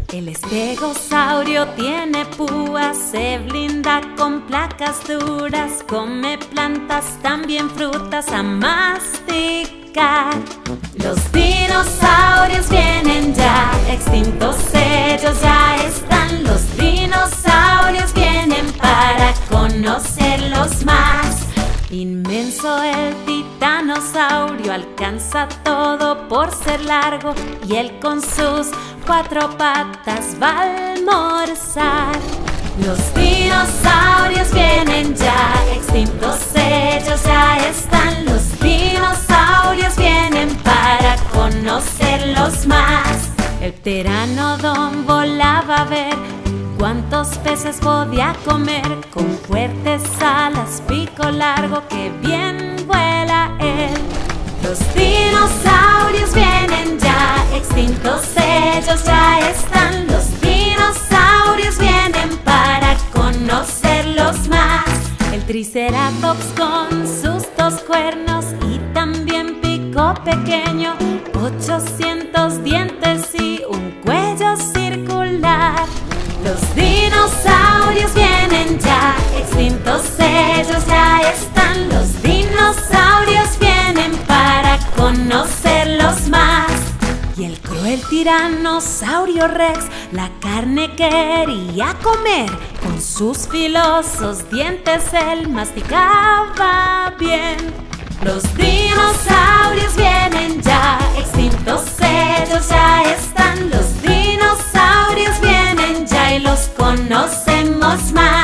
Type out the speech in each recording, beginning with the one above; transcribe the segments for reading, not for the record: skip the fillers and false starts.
El estegosaurio tiene púas, se blinda con placas duras, come plantas, también frutas a masticar. Los dinosaurios vienen ya, extintos ellos ya están. Los dinosaurios vienen para conocerlos más. Inmenso el titanosaurio, alcanza todo por ser largo, y él con sus 4 patas va a almorzar. Los dinosaurios vienen ya, extintos ellos ya están. Los dinosaurios vienen para conocerlos más. El pteranodón volaba a ver cuántos peces podía comer, con fuertes alas, pico largo, que bien vuela él. Los dinosaurios vienen ya, extintos ellos ya están. Los dinosaurios vienen para conocerlos más. El triceratops con sus 2 cuernos y también pico pequeño, 800 dientes y un cuello circular. Los dinosaurios vienen ya, extintos ellos ya están. Los dinosaurios vienen para conocerlos más. Y el cruel tiranosaurio Rex la carne quería comer, con sus filosos dientes él masticaba bien. Los dinosaurios vienen ya, extintos ellos ya están. Los dinosaurios vienen ya y los conocemos más.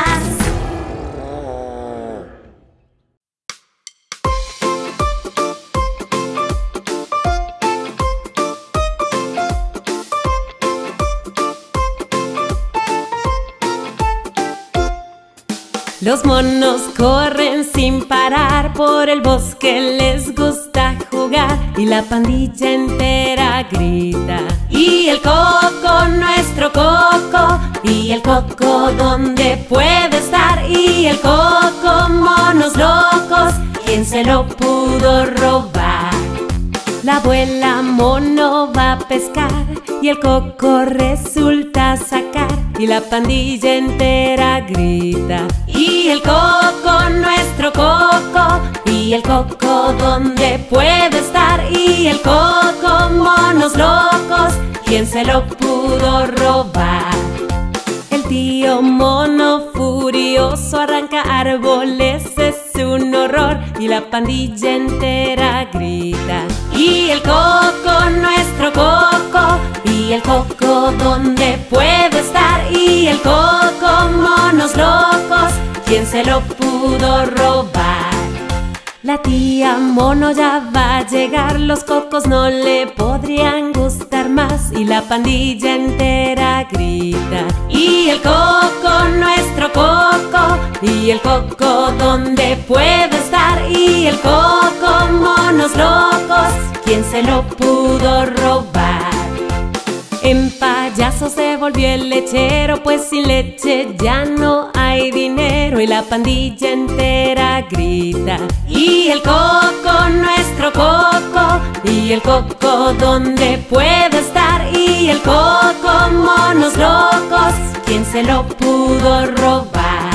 Los monos corren sin parar, por el bosque les gusta jugar, y la pandilla entera grita: ¡y el coco, nuestro coco! ¡Y el coco, dónde puede estar! ¡Y el coco, monos locos! ¿Quién se lo pudo robar? La abuela mono va a pescar, y el coco resulta sacar, y la pandilla entera grita: ¡y el coco, nuestro coco! ¡Y el coco, dónde puede estar! ¡Y el coco, monos locos! ¿Quién se lo pudo robar? El tío mono furioso arranca árboles, es un horror, y la pandilla entera grita: ¡y el coco, nuestro coco! ¡Y el coco, dónde puede estar! ¡Y el coco, monos locos! ¿Quién se lo pudo robar? La tía mono ya va a llegar, los cocos no le podrían gustar más, y la pandilla entera grita: ¡y el coco, nuestro coco! ¡Y el coco, dónde puede estar! ¡Y el coco, monos locos! ¿Quién se lo pudo robar? En payaso se volvió el lechero, pues sin leche ya no hay dinero, y la pandilla entera grita: ¡y el coco, nuestro coco! ¡Y el coco, dónde puede estar! ¡Y el coco, monos locos! ¿Quién se lo pudo robar?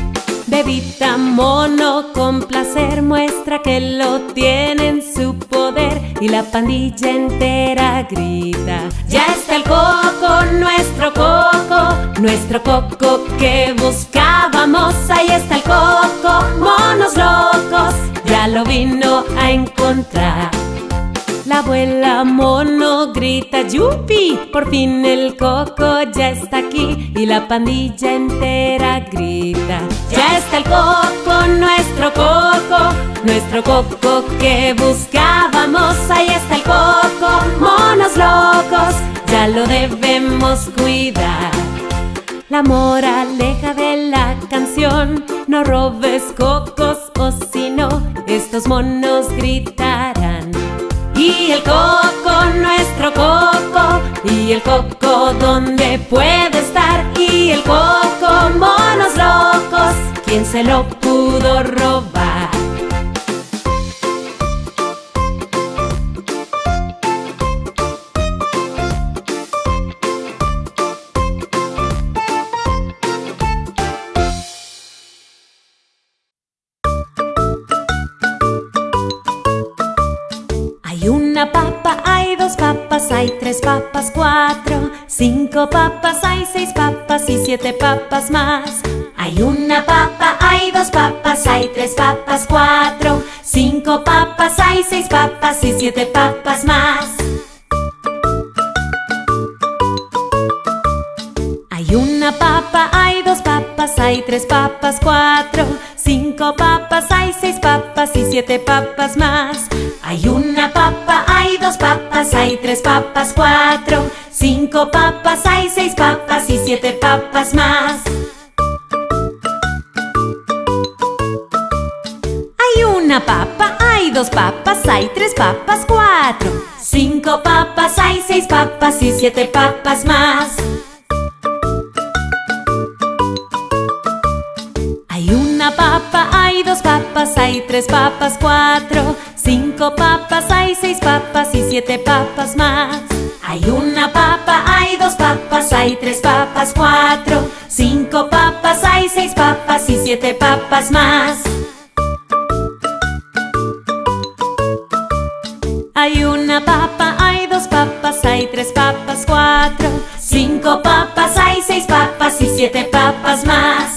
Bebita mono con placer muestra que lo tiene en su poder, y la pandilla entera grita: ¡ya está el coco, nuestro coco! Nuestro coco que buscábamos, ahí está el coco, monos locos, ya lo vino a encontrar. La abuela mono grita: ¡yupi! Por fin el coco ya está aquí, y la pandilla entera grita: ¡ya está el coco, nuestro coco! Nuestro coco que buscábamos, ahí está el coco, monos locos, ya lo debemos cuidar. La moraleja de la canción: no robes cocos, o si no, estos monos gritarán: ¡y el coco, nuestro coco! ¡Y el coco, dónde puede estar! ¡Y el coco, monos locos! ¿Quién se lo pudo robar? papa, hay 2 papas, hay 3 papas, 4, 5 papas, hay 6 papas y 7 papas más. Hay una papa, hay 2 papas, hay 3 papas, 4, 5 papas, hay 6 papas y 7 papas más. Hay una papa, hay 2 papas, hay 3 papas, 4, 5 papas, hay 6 papas y 7 papas más. Hay una papa, hay 2 papas, hay 3 papas, 4, 5 papas, hay 6 papas y 7 papas más. Hay una papa, hay 2 papas, hay 3 papas, 4, 5 papas, hay 6 papas y 7 papas más. Hay una papa, hay 2 papas, hay 3 papas, 4, 5 papas, hay 6 papas y 7 papas más. Hay una papa, hay 2 papas, hay 3 papas, 4, 5 papas, hay 6 papas y 7 papas más. Hay una papa, hay 2 papas, hay 3 papas, 4, 5 papas, hay 6 papas y 7 papas más.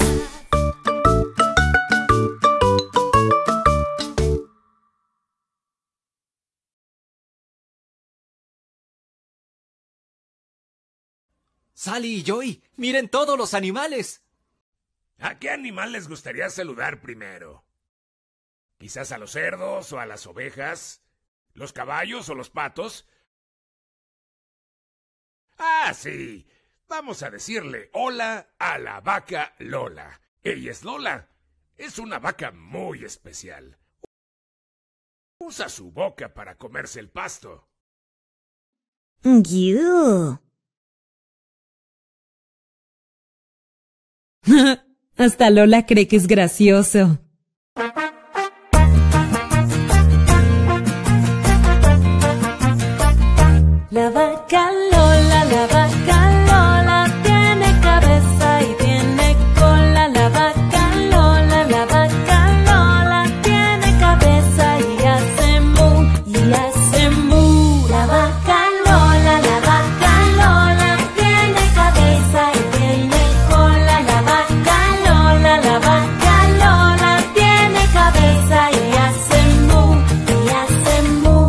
Sally y Joey, miren todos los animales. ¿A qué animal les gustaría saludar primero? ¿Quizás a los cerdos o a las ovejas? ¿Los caballos o los patos? Ah, sí. Vamos a decirle hola a la vaca Lola. Ella es Lola. Es una vaca muy especial. Usa su boca para comerse el pasto. Hasta Lola cree que es gracioso. La vaca Lola tiene cabeza y tiene cola. La vaca Lola tiene cabeza y hace mu, y hace mu. La vaca Lola tiene cabeza y tiene cola. La vaca Lola tiene cabeza y hace mu, y hace mu.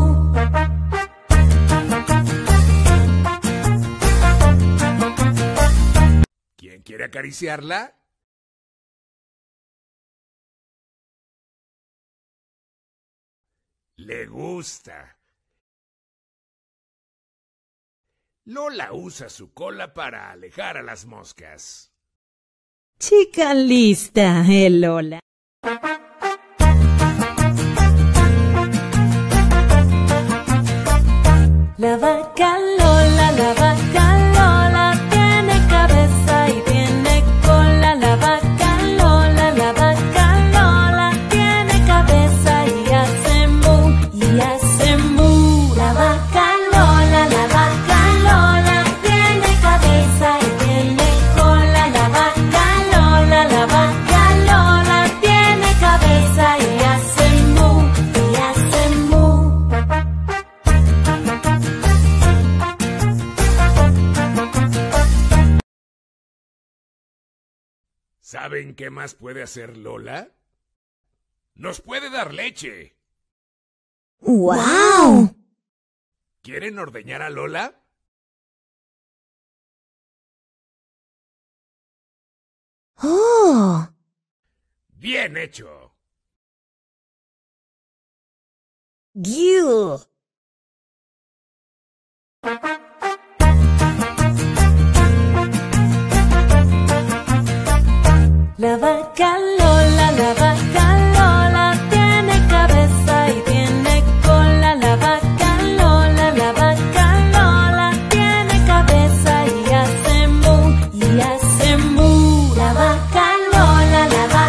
¿Quién quiere acariciarla? Le gusta. Lola usa su cola para alejar a las moscas. Chica lista, Lola. La vaca Lola tiene cabeza y tiene cola. La vaca Lola tiene cabeza y hace mu, y hace mu. La vaca Lola tiene cabeza y tiene cola. La vaca Lola tiene cabeza y hace mu, y hace mu. ¿Saben qué más puede hacer Lola? ¡Nos puede dar leche! ¡Wow! ¿Quieren ordeñar a Lola? ¡Oh! ¡Bien hecho! ¡Giu! La vaca Lola tiene cabeza y tiene cola. La vaca Lola tiene cabeza y hace mu, y hace mu. La vaca Lola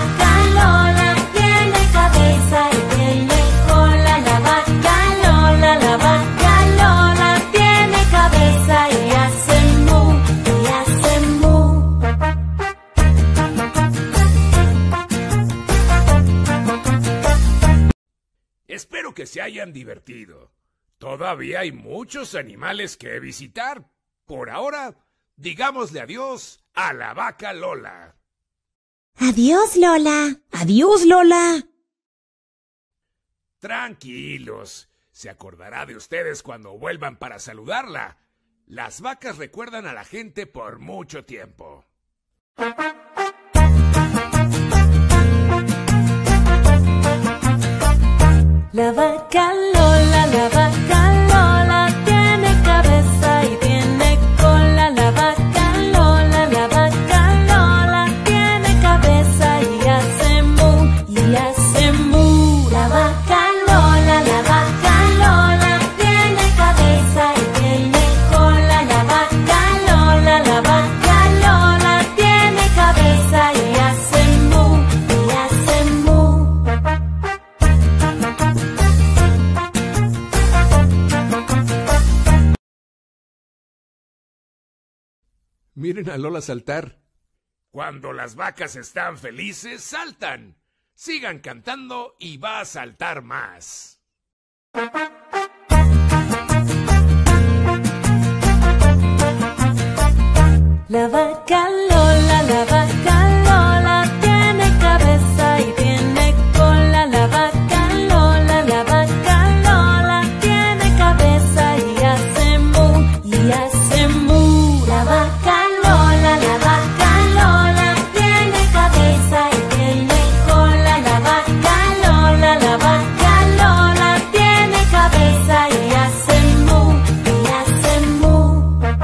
tiene cabeza y tiene cola. La vaca Lola tiene cabeza y hace mu, y hace mu. Espero que se hayan divertido. Todavía hay muchos animales que visitar. Por ahora, digámosle adiós a la vaca Lola. Adiós, Lola. Adiós, Lola. Tranquilos, se acordará de ustedes cuando vuelvan para saludarla. Las vacas recuerdan a la gente por mucho tiempo. La vaca Lola tiene cabeza y tiene cola. La vaca Lola tiene cabeza y hace mu, y hace mu. La vaca Lola tiene cabeza y tiene cola. La vaca Lola tiene cabeza y hace mu, y hace mu. Miren a Lola saltar. Cuando las vacas están felices, saltan. Sigan cantando y va a saltar más. La vaca Lola tiene cabeza y tiene cola. La vaca Lola tiene cabeza y hace mu, y hace mu. La vaca Lola tiene cabeza y tiene cola. La vaca Lola tiene cabeza y hace mu, y hace mu.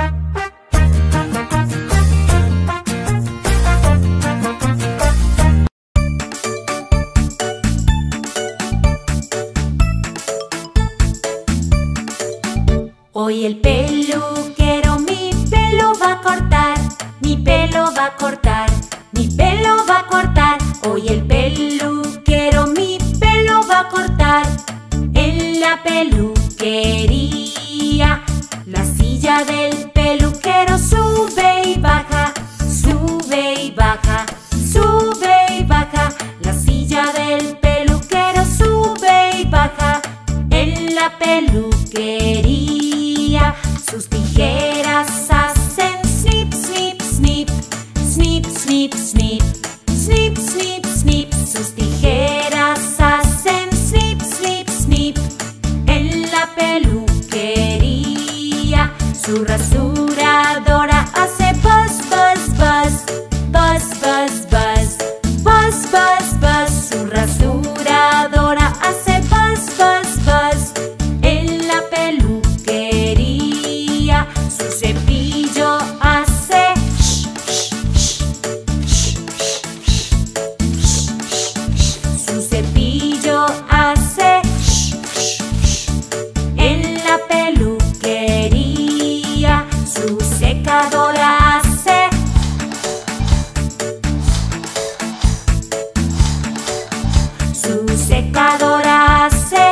Hoy el peluquero mi pelo va a cortar, mi pelo va a cortar, mi pelo va a cortar. Hoy el peluquero mi pelo va a cortar. En la peluquería, la silla del peluquero sube y baja, sube y baja, sube y baja. La silla del peluquero sube y baja. En la peluquería, sus tijeras hacen snip, snip, snip, snip, snip, snip, snip, snip, snip. Sus tijeras hacen snip, snip, snip. En la peluquería, su rasuradora hace buzz, buzz, buzz, buzz, buzz, buzz, buzz, buzz, buzz. Su rasuradora hace buzz, buzz, buzz. En la peluquería, su cepillo hace sh, sh, sh, sh, sh, sh, sh. Su cepillo hace sh, sh, sh. En la peluquería, su secadora hace. Su secadora hace.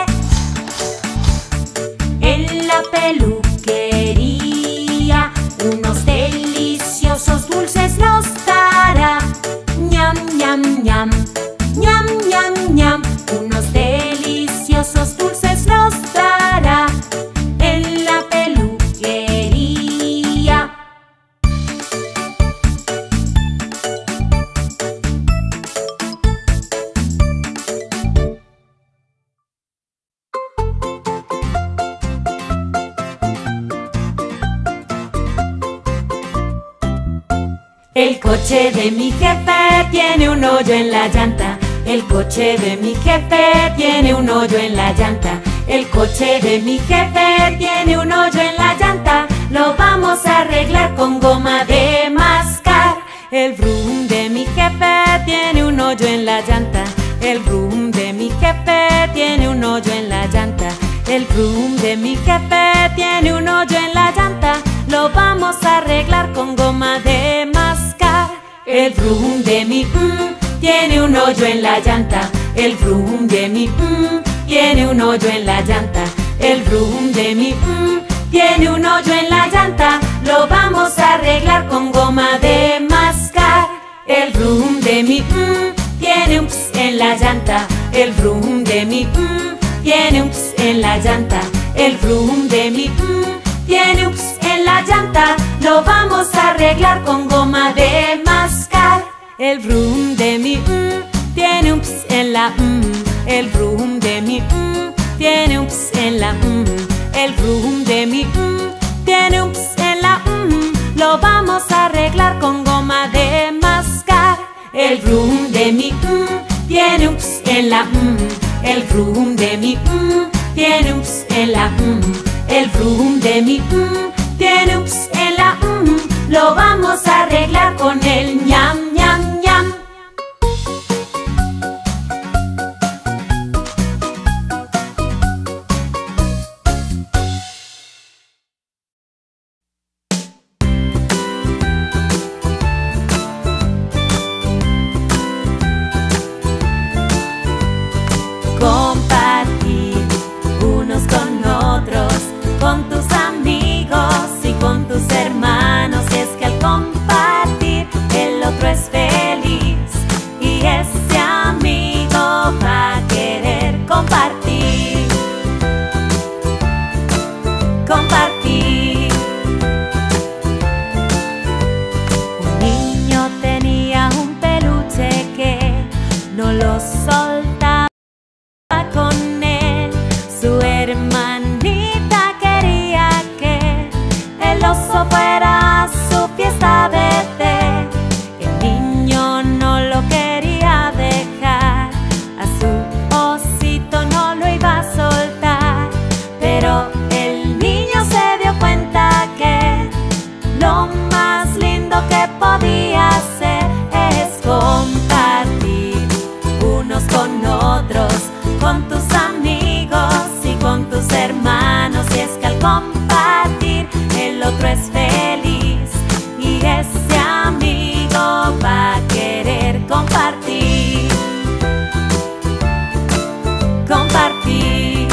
En la peluquería, unos deliciosos dulces nos dará. Ñam, ñam, ñam, ñam, ñam, ñam. Unos deliciosos dulces nos dará. En la peluquería. El coche de mi jefe tiene un hoyo en la llanta. El coche de mi jefe tiene un hoyo en la llanta. El coche de mi jefe tiene un hoyo en la llanta. Lo vamos a arreglar con goma de mascar. El vroom de mi jefe tiene un hoyo en la llanta. El vroom de mi jefe tiene un hoyo en la llanta. El vroom de mi jefe tiene un hoyo en la llanta. Lo vamos a arreglar con goma de mascar. El vroom de mi tiene un hoyo en la llanta. El vroom de mi tiene un hoyo en la llanta. El vroom de mi tiene un hoyo en la llanta. Lo vamos a arreglar con goma de mascar. El vroom de mi tiene un ps en la llanta. El vroom de mi tiene un ps en la llanta. El brum de mi tiene ups en la llanta, lo vamos a arreglar con goma de mascar. El brum de mi tiene ups en la el brum de mi tiene ups en la el brum de mi tiene ups en la lo vamos a arreglar con goma de mascar. El brum de mi tiene ups en la el brum de mi tiene ups en la el brum de mi tiene ups en la lo vamos a arreglar con el ñam ñam ñam. Compartir unos con otros, con tus amigos y con tus hermanos. Y es que al compartir el otro es feliz y ese amigo va a querer compartir. Compartir. Un niño tenía un peluche que no lo soltaba con él. Su hermanita quería que el oso fuera a su fiesta de té. El niño no lo quería dejar, a su osito no lo iba a soltar. Pero el niño se dio cuenta que lo más lindo que podía hacer es compartir unos con otros, con tus amigos y con tus hermanos. Y es que al compartir el otro es feliz y ese amigo va a querer compartir. Compartir.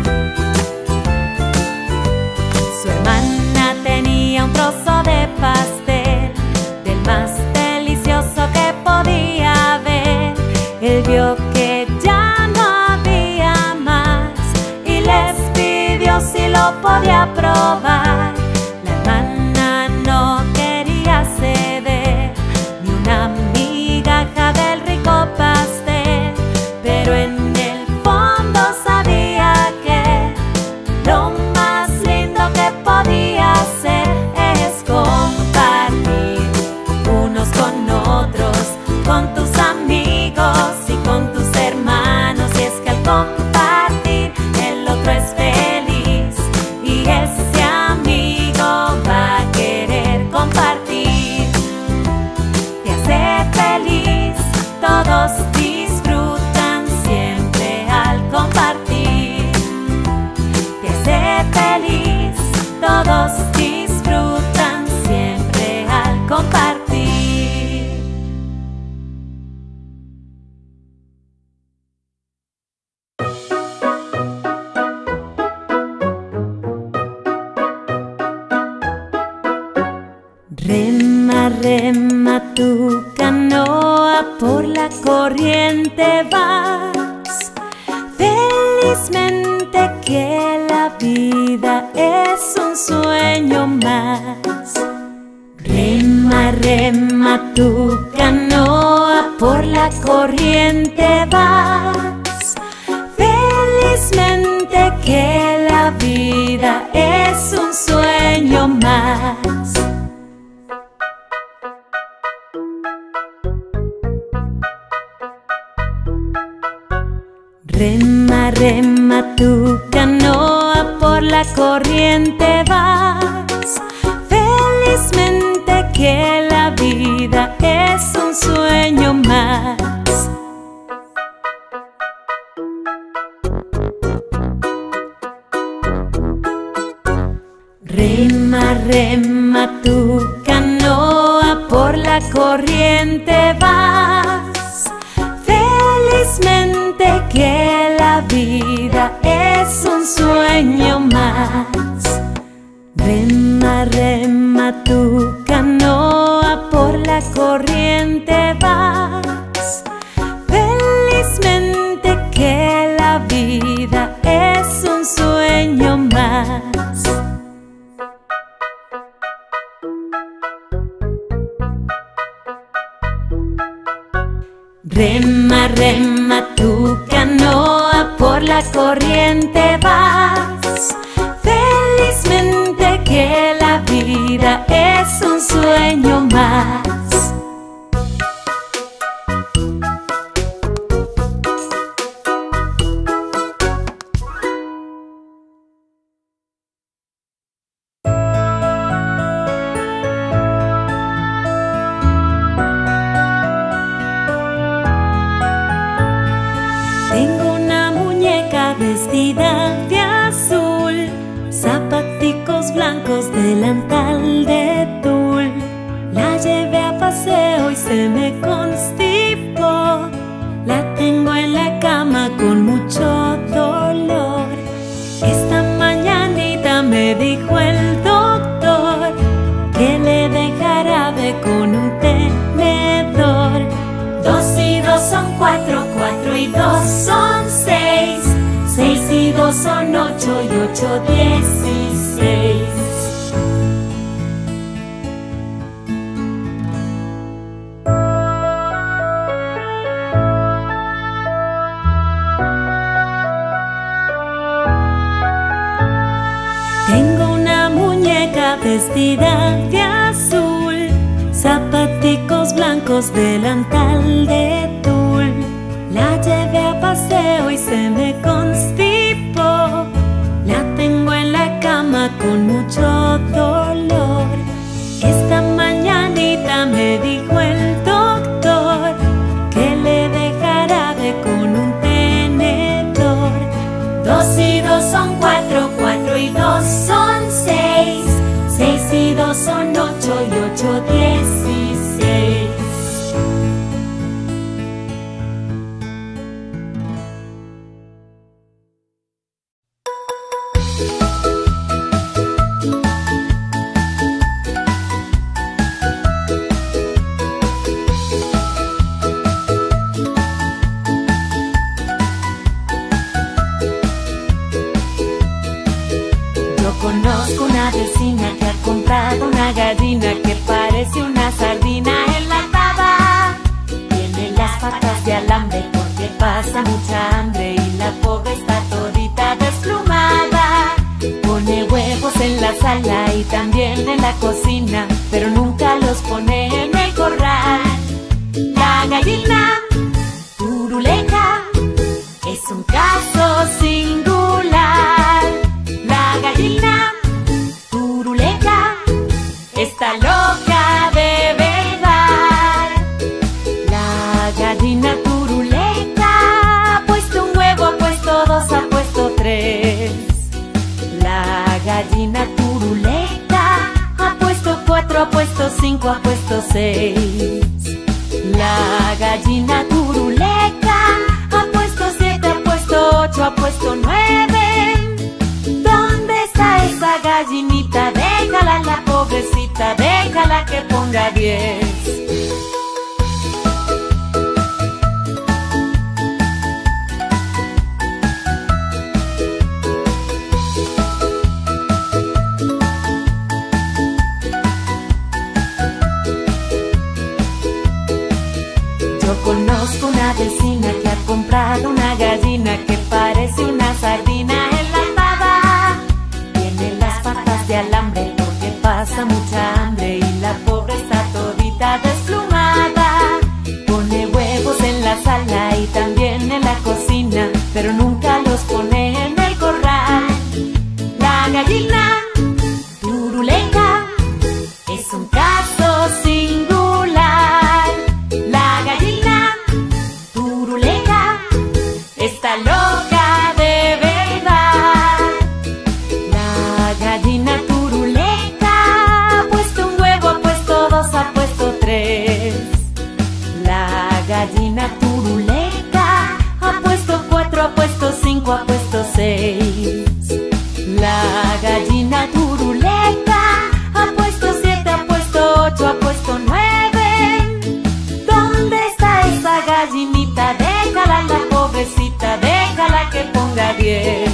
Su hermana tenía un trozo de pastel, del más delicioso que podía ver. Él vio que ya no había más y les pidió si lo podía probar. La hermana no quería ceder ni una migaja del rico pastel, pero en el fondo sabía que lo más lindo que podía hacer es compartir unos con otros, con tus amigos y con tus hermanos. Y es que al compartir el otro es feliz y ese amigo va a querer compartir. Te hace feliz, todos disfrutan siempre al compartir. Te hace feliz, todos disfrutan siempre al compartir. Rema, rema tu canoa, por la corriente vas. Felizmente que la vida es un sueño más. Rema, rema tu canoa, por la corriente vas. Felizmente que la vida es un sueño más. Rema, rema tu canoa, por la corriente vas. Felizmente que la vida es un sueño más. Rema, rema tu canoa, por la corriente vas. Felizmente que la vida es un sueño más. Rema, rema tu canoa, por la corriente vas. Felizmente que la vida es un sueño más. Rema, rema tu canoa, por la corriente vas. Felizmente que la vida es un sueño más. Tengo una muñeca vestida de azul, zapaticos blancos, delantal de tul. La llevé a paseo y se me constipó. La tengo en la cama con mucho dolor. Esta mañanita me dijo el doctor que le dé jarabe con un tenedor. 2 y 2 son 4, 4 y 2 son 6, 6 y 2 son 8 y 8, 16. Tengo una muñeca vestida de azul, zapaticos blancos, delantal de tul. La llevé a paseo y se me constipó. La tengo en la cama con mucho dolor. Esta mañanita me dijo el doctor que le dé jarabe con un tenedor. 2 y 2 son 4, 4 y 2 son 6, 6 y 2 son 8 y 8, 16. Conozco una vecina que ha comprado una gallina que parece una sardina enlatada. Tiene las patas de alambre porque pasa mucha hambre y la pobre está todita desplumada. Pone huevos en la sala y también en la cocina, pero nunca los pone en el corral. La gallina turuleca es un caso singular. La gallina turuleca está loca de verdad. La gallina turuleca ha puesto un huevo, ha puesto 2, ha puesto 3. La gallina turuleca ha puesto 4, ha puesto 5, ha puesto 6. La gallina turuleca ha puesto 7, ha puesto 8, ha puesto 9. Esa gallinita, déjala la pobrecita, déjala que ponga 10. Yo conozco una vecina que ha comprado una gallina que parece una sardina enlatada. Tiene las patas de alambre porque pasa mucha hambre y la pobre está todita desplumada. Pone huevos en la sala y también en la cocina, pero nunca los pone en el corral. La gallina turuleca es un caso singular. La gallina turuleca está loca de verdad. La gallina turuleca ha puesto un huevo, ha puesto 2, ha puesto 3. La gallina turuleca ha puesto 4, ha puesto 5, ha puesto 6. La gallina turuleca ha puesto 7, ha puesto 8, ha puesto 9. ¿Dónde está esa gallinita? Déjala la pobrecita, déjala que ponga 10.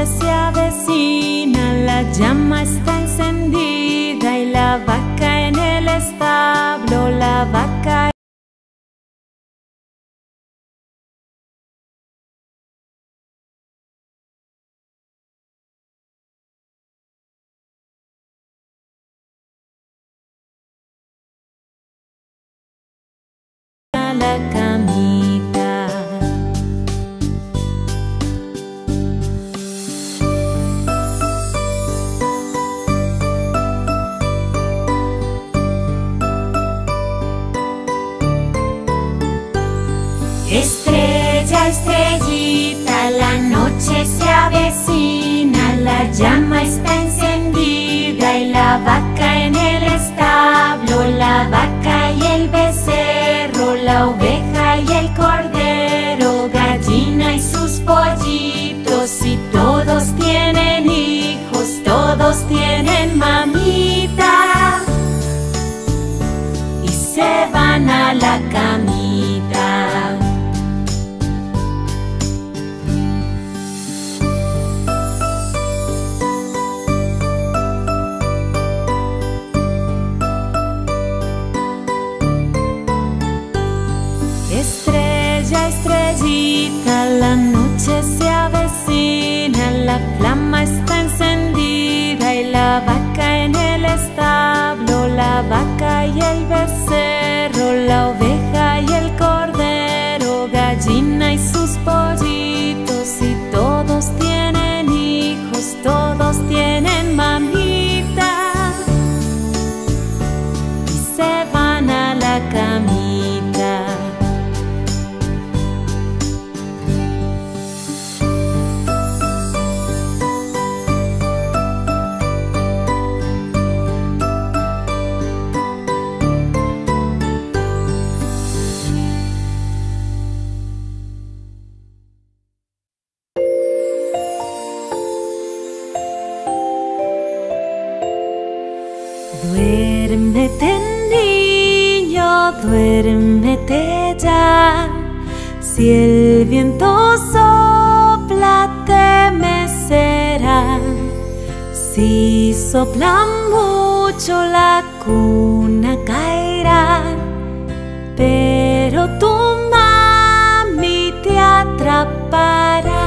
noche se avecina, la llama está encendida y la vaca en el establo, la vaca. La camita. Estrella, estrellita, la noche se avecina, la llama está encendida y la vaca en el establo, la vaca y el becerro, la oveja y el cordero, gallina y sus pollitos, y todos tienen hijos, todos tienen mamita, y se van a la camita. Estrella, estrellita, la noche se avecina, la flama está encendida y la vaca en el establo, la vaca y el becerro, la oveja y el cordero, gallina y sus pollitos, y todos tienen hijos, todos tienen mamita, y se van a la camita. Duérmete, niño, duérmete ya. Si el viento sopla, te mecerá. Si sopla mucho, la cuna caerá. Pero tu mami te atrapará.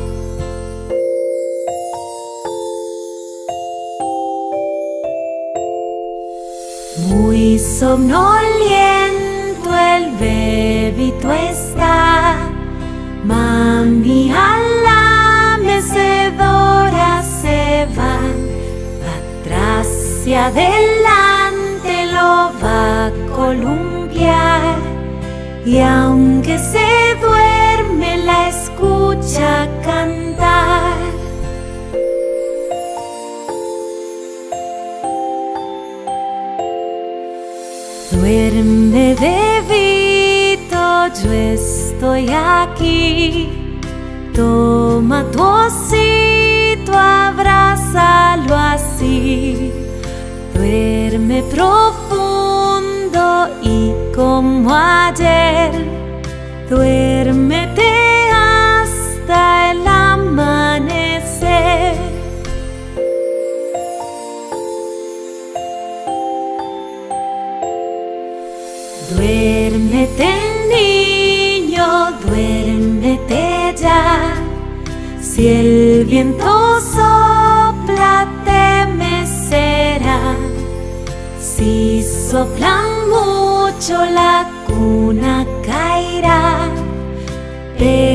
Muy somnoliento el bebito está, mami a la mecedora se va, atrás y adelante lo va a columpiar, y aunque se duerme la escucha cantar. Duerme, bebito, yo estoy aquí. Toma tu osito, abrázalo así. Duerme profundo y como ayer. Duérmete hasta el amanecer. Duérmete, niño, duérmete ya. Si el viento sopla, te mecerá. Si sopla mucho, la cuna caerá.